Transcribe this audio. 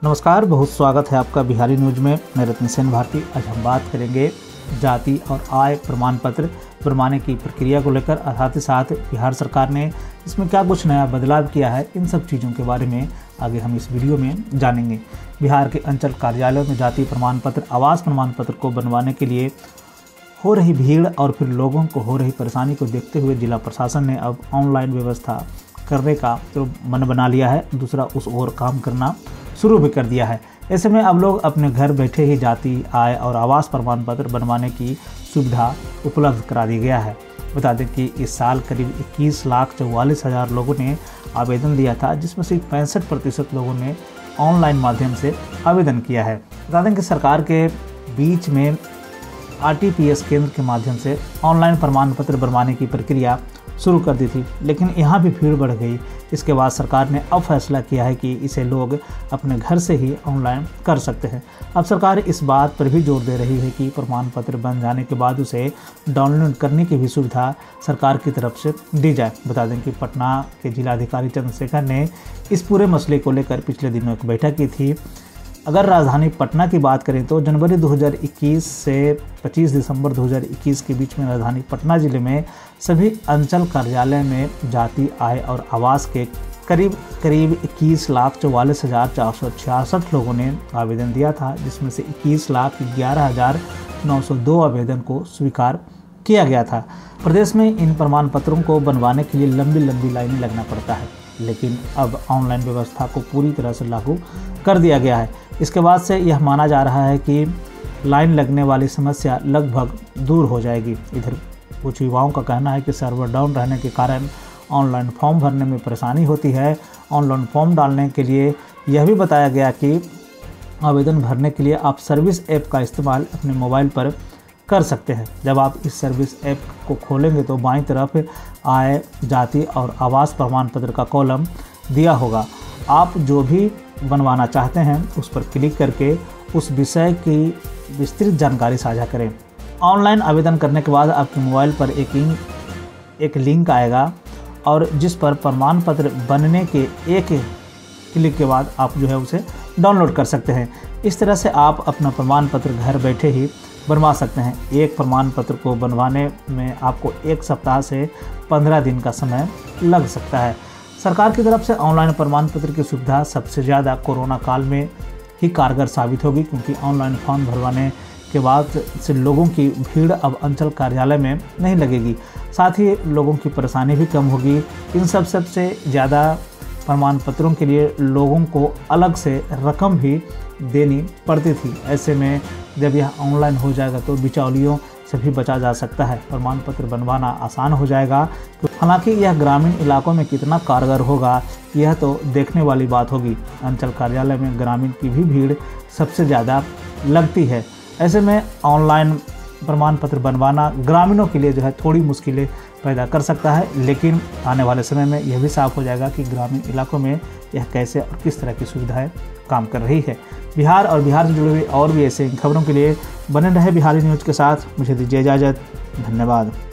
नमस्कार, बहुत स्वागत है आपका बिहारी न्यूज में। मैं रत्न सेन भारती। आज हम बात करेंगे जाति और आय प्रमाण पत्र बनवाने की प्रक्रिया को लेकर, साथ ही साथ बिहार सरकार ने इसमें क्या कुछ नया बदलाव किया है, इन सब चीज़ों के बारे में आगे हम इस वीडियो में जानेंगे। बिहार के अंचल कार्यालयों में जाति प्रमाण पत्र, आवास प्रमाण पत्र को बनवाने के लिए हो रही भीड़ और फिर लोगों को हो रही परेशानी को देखते हुए जिला प्रशासन ने अब ऑनलाइन व्यवस्था करने का तो मन बना लिया है, दूसरा उस ओर काम करना शुरू भी कर दिया है। ऐसे में अब लोग अपने घर बैठे ही जाति, आय और आवास प्रमाण पत्र बनवाने की सुविधा उपलब्ध करा दी गया है। बता दें कि इस साल करीब 21,44,000 लोगों ने आवेदन दिया था, जिसमें से 65% लोगों ने ऑनलाइन माध्यम से आवेदन किया है। बता दें कि सरकार के बीच में RTPS केंद्र के माध्यम से ऑनलाइन प्रमाण पत्र बनवाने की प्रक्रिया शुरू कर दी थी, लेकिन यहाँ भी भीड़ बढ़ गई। इसके बाद सरकार ने अब फैसला किया है कि इसे लोग अपने घर से ही ऑनलाइन कर सकते हैं। अब सरकार इस बात पर भी जोर दे रही है कि प्रमाण पत्र बन जाने के बाद उसे डाउनलोड करने की भी सुविधा सरकार की तरफ से दी जाए। बता दें कि पटना के जिलाधिकारी चंद्रशेखर ने इस पूरे मसले को लेकर पिछले दिनों एक बैठक की थी। अगर राजधानी पटना की बात करें तो जनवरी 2021 से 25 दिसंबर 2021 के बीच में राजधानी पटना जिले में सभी अंचल कार्यालय में जाति, आय और आवास के करीब 21,44,466 लोगों ने आवेदन दिया था, जिसमें से 21,11,902 आवेदन को स्वीकार किया गया था। प्रदेश में इन प्रमाण पत्रों को बनवाने के लिए लंबी लाइनें लगना पड़ता है, लेकिन अब ऑनलाइन व्यवस्था को पूरी तरह से लागू कर दिया गया है। इसके बाद से यह माना जा रहा है कि लाइन लगने वाली समस्या लगभग दूर हो जाएगी। इधर कुछ युवाओं का कहना है कि सर्वर डाउन रहने के कारण ऑनलाइन फॉर्म भरने में परेशानी होती है। ऑनलाइन फॉर्म डालने के लिए यह भी बताया गया कि आवेदन भरने के लिए आप सर्विस ऐप का इस्तेमाल अपने मोबाइल पर कर सकते हैं। जब आप इस सर्विस ऐप को खोलेंगे तो बाईं तरफ आय, जाति और आवास प्रमाण पत्र का कॉलम दिया होगा। आप जो भी बनवाना चाहते हैं उस पर क्लिक करके उस विषय की विस्तृत जानकारी साझा करें। ऑनलाइन आवेदन करने के बाद आपके मोबाइल पर एक लिंक आएगा और जिस पर प्रमाण पत्र बनने के एक क्लिक के बाद आप जो है उसे डाउनलोड कर सकते हैं। इस तरह से आप अपना प्रमाण पत्र घर बैठे ही बनवा सकते हैं। एक प्रमाण पत्र को बनवाने में आपको 1 सप्ताह से 15 दिन का समय लग सकता है। सरकार की तरफ से ऑनलाइन प्रमाण पत्र की सुविधा सबसे ज़्यादा कोरोना काल में ही कारगर साबित होगी, क्योंकि ऑनलाइन फॉर्म भरवाने के बाद से लोगों की भीड़ अब अंचल कार्यालय में नहीं लगेगी, साथ ही लोगों की परेशानी भी कम होगी। इन सबसे ज़्यादा प्रमाण पत्रों के लिए लोगों को अलग से रकम भी देनी पड़ती थी। ऐसे में जब यह ऑनलाइन हो जाएगा तो बिचौलियों से भी बचा जा सकता है। प्रमाण पत्र बनवाना आसान हो जाएगा। हालांकि यह ग्रामीण इलाकों में कितना कारगर होगा यह तो देखने वाली बात होगी। अंचल कार्यालय में ग्रामीण की भी भीड़ सबसे ज़्यादा लगती है। ऐसे में ऑनलाइन प्रमाण पत्र बनवाना ग्रामीणों के लिए जो है थोड़ी मुश्किलें पैदा कर सकता है, लेकिन आने वाले समय में यह भी साफ हो जाएगा कि ग्रामीण इलाकों में यह कैसे और किस तरह की सुविधाएं काम कर रही है। बिहार और बिहार से जुड़ी हुई और भी ऐसे खबरों के लिए बने रहे बिहारी न्यूज़ के साथ। मुझे दीजिए इजाज़त। धन्यवाद।